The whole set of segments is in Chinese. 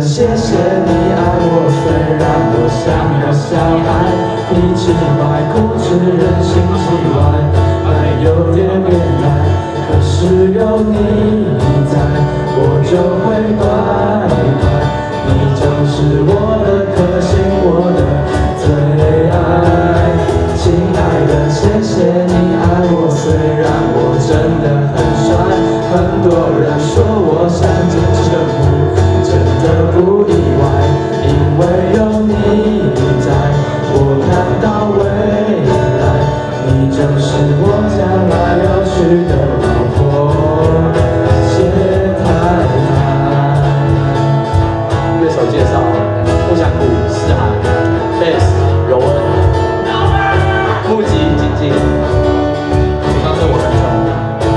谢谢你爱我，虽然我想要相爱，脾气坏，固执，人心气歪，还有点变态。可是有你在，我就会乖乖。你就是我的克星，我的最爱。亲爱的，谢谢你爱我，虽然我真的很帅，很多人说我像金城武。 真的不意外，因为有你在，我看到未来，你就是我将来要娶的老婆，谢太太。 乐手介绍：木响鼓思涵，贝斯柔恩，木吉静静，刚是我跟唱。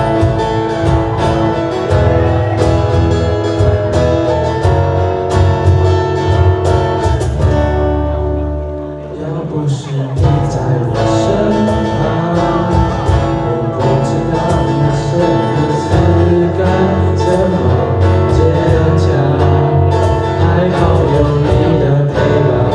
不是你在我身旁，我不知道那些日子该怎么坚强。还好有你的陪伴，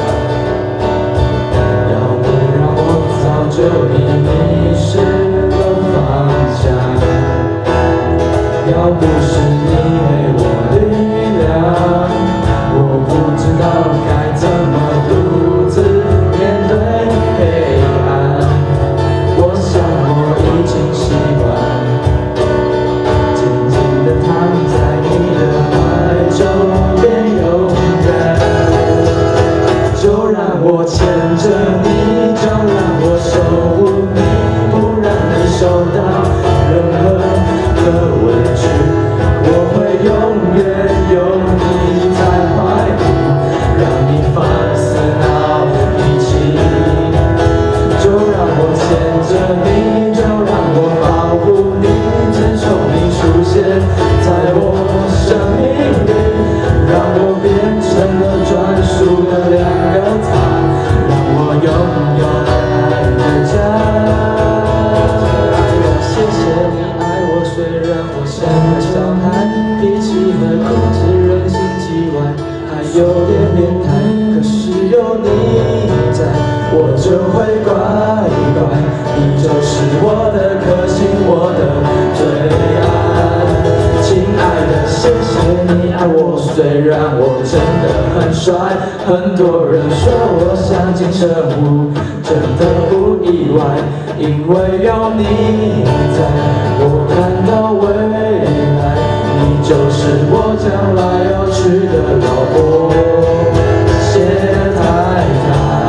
要不然我早就已迷失了方向。要不是你给我力量，我不知道该怎么独自。 面对黑暗，我想我已经习惯，静静地躺在你的怀中，别勇敢。就让我牵着你，就让我守护你，不让你受到任何的委屈。我会永远有你在怀里，让你放肆闹脾气。 就让我牵着你，就让我保护你，自从你出现在我生命里，让我变成了专属的两个他，让我拥有爱的家。谢谢你爱我，虽然我像个小孩，脾气很固执，人心叽歪，还有点变态，可是有你在。 我就会乖乖，你就是我的克星，我的最爱。亲爱的，谢谢你爱我，虽然我真的很帅，很多人说我像金城武，真的不意外，因为有你在，我看到未来，你就是我将来要娶的老婆，谢太太。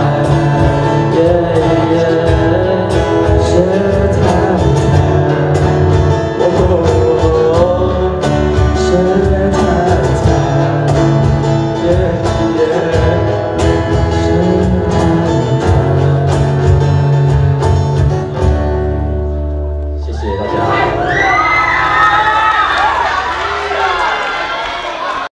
谢谢大家。